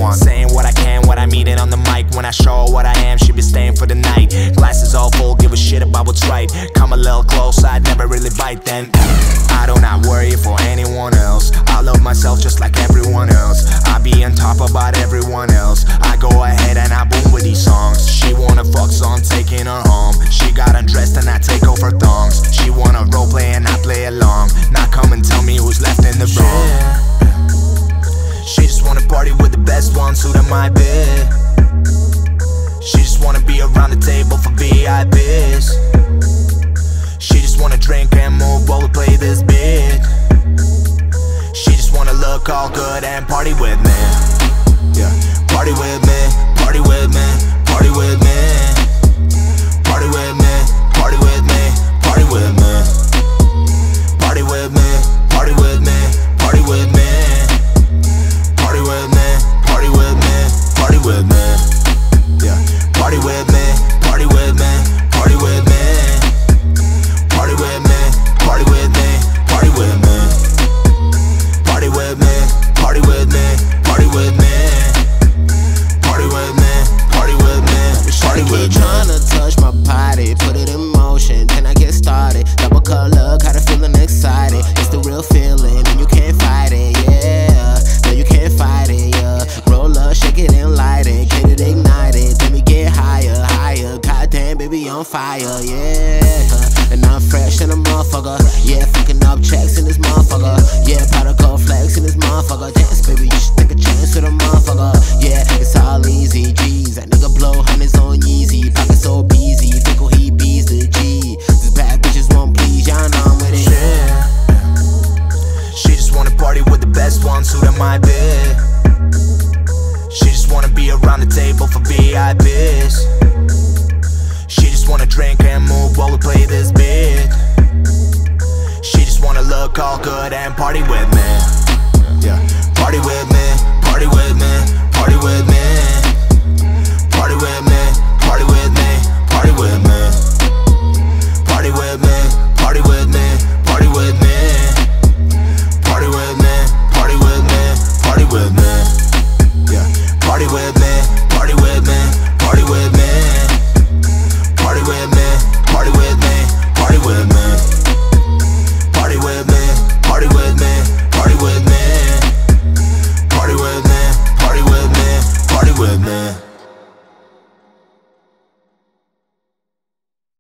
one. Saying what I can, what I mean it on the mic. When I show her what I am, she be staying for the night. Glasses all full, give a shit about what's right. Come a little closer, I'd never really bite then. I do not worry for anyone else. I love myself just like everyone else. I be on top about everyone else. I go ahead and I boom with these songs. She wanna fuck, so I'm taking her home. She got undressed and I take off her thongs. She wanna roleplay and I play along. Now come and tell me who's left in the wrong. She just wanna party with the best ones who to my bed. She just wanna be around the table for VIPs. She just wanna drink and move while we play this beat. She just wanna look all good and party with me. Yeah, party with me, party with me, party with me. Party with me, party with me, party with me. Party with me, party with me, party with me. Party with me, party with me, party with me. Yeah, party with me, party with me, party with me. Party with me, party with me, party with me. Party with me, party with me, party with me. Party with me, party with me, party with me. Tryna touch my body, put it in motion, then I get started. Double cup look, got it feeling excited. It's the real feeling, and you can't fight it, yeah. No, you can't fight it, yeah. Roll up, shake it and light it, get it ignited. Then we get higher, higher. Goddamn, baby, on fire, yeah. And I'm fresh and a motherfucker, yeah. Fucking up checks in this motherfucker, yeah. Powder coat flex in this motherfucker. Dance, baby, you should take a chance with a motherfucker, yeah. It's all easy, G's. That nigga blow hundreds on Yeezy, pocket so busy, think he bees the G. These bad bitches won't please, y'all know I'm with it. Yeah. She just wanna party with the best ones who to my bed. She just wanna be around the table for VIPs. She just wanna drink and move while we play this beat. She just wanna look all good and party with me.